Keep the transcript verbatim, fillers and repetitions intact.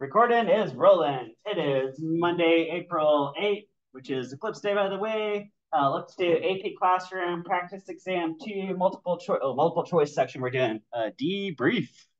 Recording is rolling. It is Monday, April eighth, which is Eclipse Day, by the way. Uh, let's do A P Classroom Practice Exam two, multiple choice, oh, multiple choice section. We're doing a debrief.